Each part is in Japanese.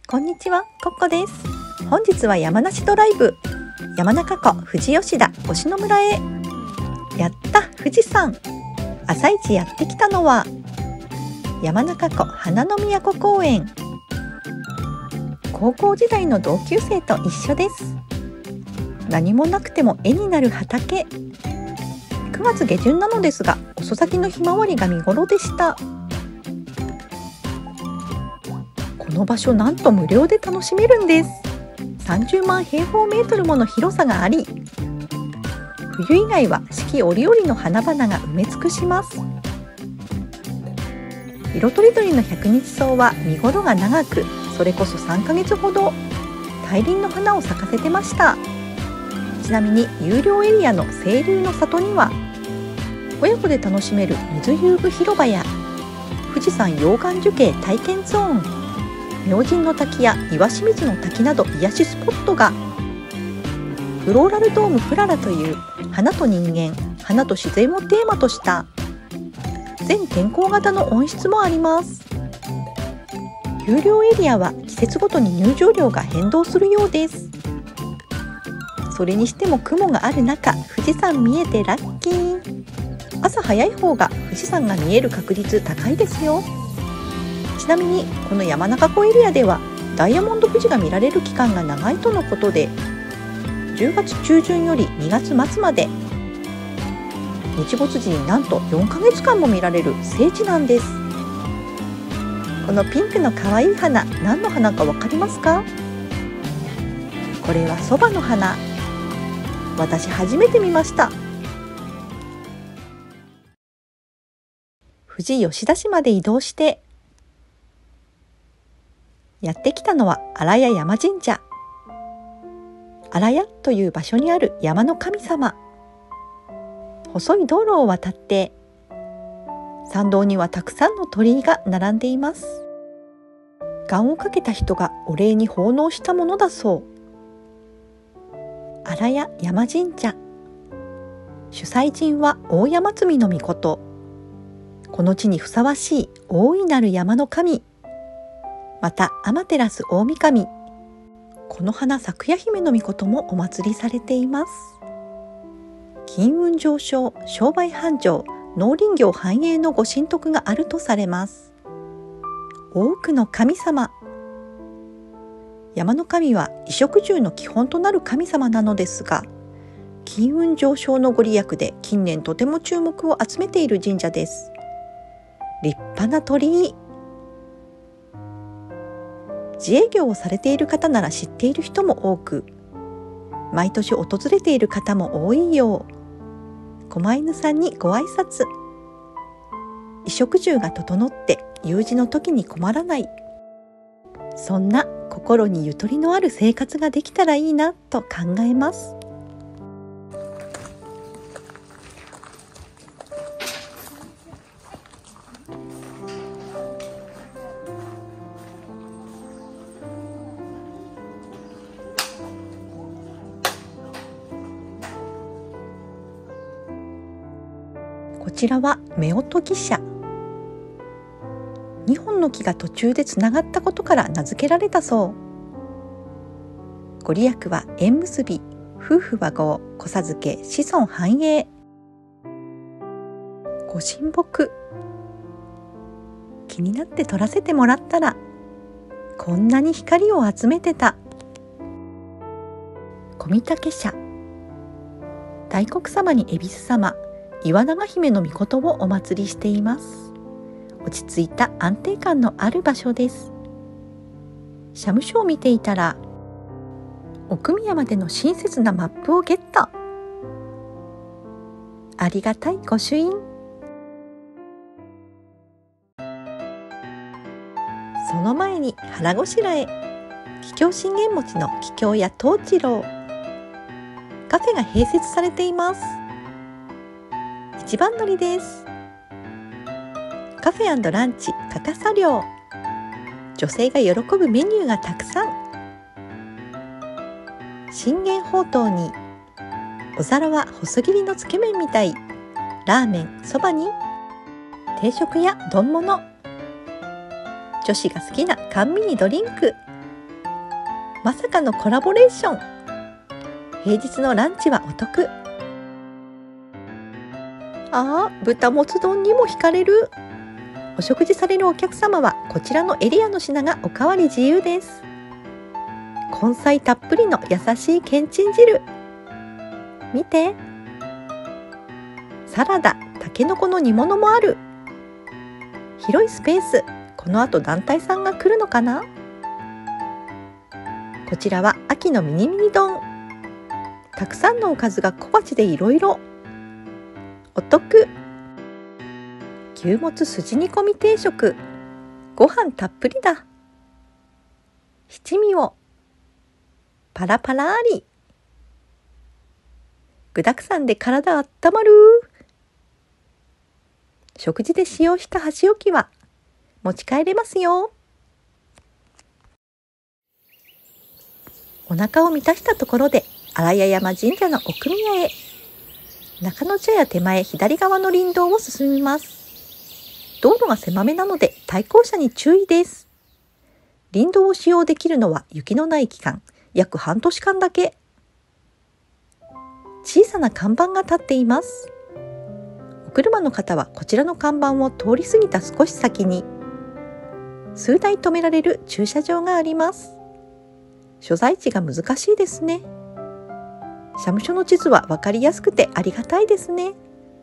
こんにちは、コッコです。本日は山梨ドライブ、山中湖富士吉田忍野村へ。やった富士山。朝一やってきたのは山中湖花の都公園。高校時代の同級生と一緒です。何もなくても絵になる畑。9月下旬なのですが、遅咲きのひまわりが見頃でした。この場所なんと無料で楽しめるんです。30万平方メートルもの広さがあり、冬以外は四季折々の花々が埋め尽くします。色とりどりの百日草は見頃が長く、それこそ3ヶ月ほど大輪の花を咲かせてました。ちなみに有料エリアの清流の里には親子で楽しめる水遊具広場や富士山溶岩樹型体験ゾーン、明神の滝や岩清水の滝など癒しスポットが、フローラルドームフララという花と人間、花と自然をテーマとした全天候型の温室もあります。有料エリアは季節ごとに入場料が変動するようです。それにしても雲がある中、富士山見えてラッキー。朝早い方が富士山が見える確率高いですよ。ちなみにこの山中湖エリアではダイヤモンド富士が見られる期間が長いとのことで、10月中旬より2月末まで、日没時になんと4ヶ月間も見られる聖地なんです。このピンクの可愛い花、何の花かわかりますか？これはそばの花。私初めて見ました。富士吉田市まで移動してやってきたのは荒谷山神社。荒谷という場所にある山の神様。細い道路を渡って参道にはたくさんの鳥居が並んでいます。願をかけた人がお礼に奉納したものだそう。荒谷山神社、主催神は大山積の命。この地にふさわしい大いなる山の神、また天照大神、この花咲夜姫の命もお祭りされています。金運上昇、商売繁盛、農林業繁栄のご神徳があるとされます。多くの神様。山の神は衣食住の基本となる神様なのですが、金運上昇のご利益で近年とても注目を集めている神社です。立派な鳥居。自営業をされている方なら知っている人も多く、毎年訪れている方も多いよう。狛犬さんにご挨拶。衣食住が整って有事の時に困らない、そんな心にゆとりのある生活ができたらいいなと考えます。こちらは夫婦義社。2本の木が途中でつながったことから名付けられたそう。ご利益は縁結び、夫婦和合、子授け、子孫繁栄。ご神木。気になって撮らせてもらったら、こんなに光を集めてた。小御嶽社。大黒様に恵比寿様、岩永姫の命をお祭りしています。落ち着いた安定感のある場所です。社務所を見ていたら、奥宮までの親切なマップをゲット。ありがたい御朱印。その前に腹ごしらえ。桔梗信玄餅の桔梗屋藤次郎。カフェが併設されています。一番乗りです。カフェ&ランチかかさ料。女性が喜ぶメニューがたくさん。信玄ほうとうにお皿は細切りのつけ麺みたい。ラーメン、そばに定食や丼物。女子が好きな甘味にドリンク。 まさかのコラボレーション。平日のランチはお得。豚もつ丼にも惹かれる。お食事されるお客様はこちらのエリアの品がおかわり自由です。根菜たっぷりの優しいけんちん汁。見て。サラダ、たけのこの煮物もある。広いスペース。この後団体さんが来るのかな。こちらは秋のミニミニ丼。たくさんのおかずが小鉢でいろいろ。お得。牛もつ筋煮込み定食。ご飯たっぷりだ。七味をパラパラあり。具だくさんで体あったまる。食事で使用した箸置きは持ち帰れますよ。お腹を満たしたところで新屋山神社の奥宮へ。中野茶屋手前左側の林道を進みます。道路が狭めなので対向車に注意です。林道を使用できるのは雪のない期間、約半年間だけ。小さな看板が立っています。お車の方はこちらの看板を通り過ぎた少し先に数台止められる駐車場があります。所在地が難しいですね。社務所の地図は分かりやすくてありがたいですね。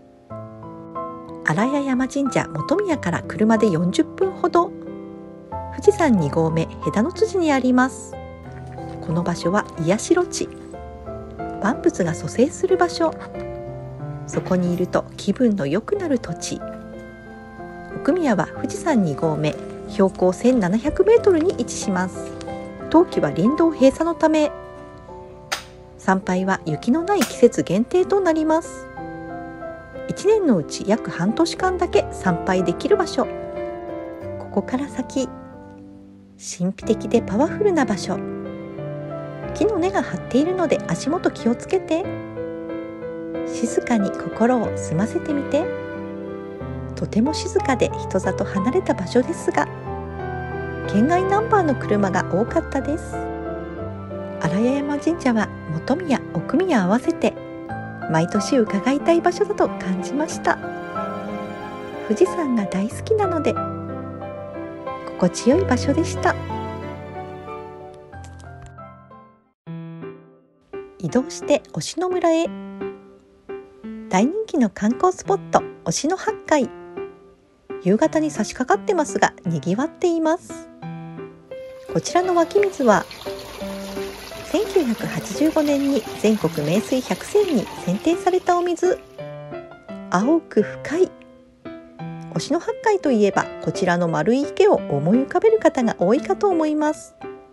新屋山神社本宮から車で40分ほど。富士山2合目枝野辻にあります。この場所は癒しろ地。万物が蘇生する場所。そこにいると気分の良くなる土地。奥宮は富士山2合目標高1700メートルに位置します。冬季は林道閉鎖のため参拝は雪のない季節限定となります。1年のうち約半年間だけ参拝できる場所。ここから先、神秘的でパワフルな場所。木の根が張っているので足元気をつけて。静かに心を澄ませてみて。とても静かで人里離れた場所ですが、県外ナンバーの車が多かったです。新屋山神社は本宮、奥宮合わせて毎年伺いたい場所だと感じました。富士山が大好きなので心地よい場所でした。移動して忍野村へ。大人気の観光スポット忍野八海。夕方に差し掛かってますがにぎわっています。こちらの湧き水は1985年に全国名水百選に選定されたお水。青く深い。忍野八海といえばこちらの丸い池を思い浮かべる方が多いかと思います。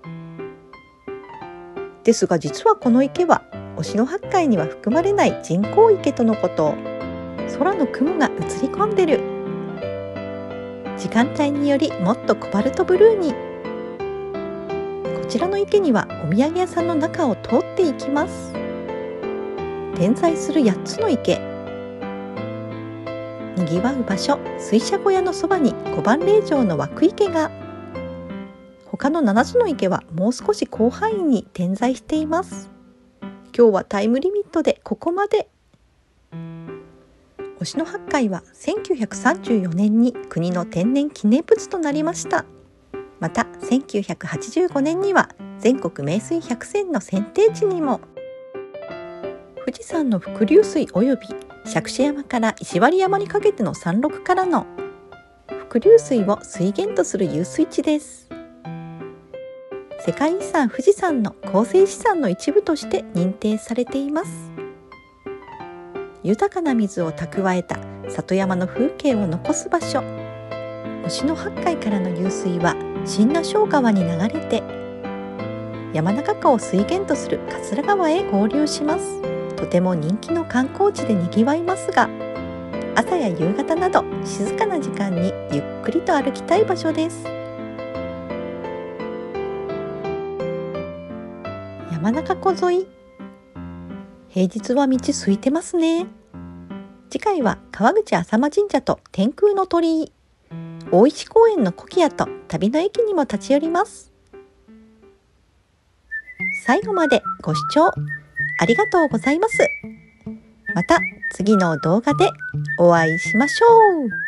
ですが実はこの池は忍野八海には含まれない人工池とのこと。空の雲が映り込んでる。時間帯によりもっとコバルトブルーに。こちらの池にはお土産屋さんの中を通っていきます。点在する8つの池。にぎわう場所、水車小屋のそばに小判霊場の湧く池が。他の7つの池はもう少し広範囲に点在しています。今日はタイムリミットでここまで。忍野八海は1934年に国の天然記念物となりました。また1985年には全国名水百選の選定地にも。富士山の伏流水および杓子山から石割山にかけての山麓からの伏流水を水源とする遊水地です。世界遺産富士山の構成資産の一部として認定されています。豊かな水を蓄えた里山の風景を残す場所。忍野八海からの遊水は新名庄川に流れて山中湖を水源とする桂川へ合流します。とても人気の観光地でにぎわいますが、朝や夕方など静かな時間にゆっくりと歩きたい場所です。山中湖沿い、平日は道空いてますね。次回は川口浅間神社と天空の鳥居、大石公園のコキアと旅の駅にも立ち寄ります。 最後までご視聴ありがとうございます。また次の動画でお会いしましょう。